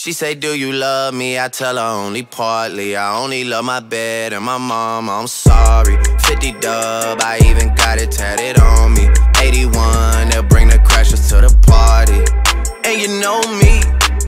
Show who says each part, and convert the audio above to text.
Speaker 1: She say, do you love me? I tell her only partly. I only love my bed and my mom, I'm sorry. 50 dub, I even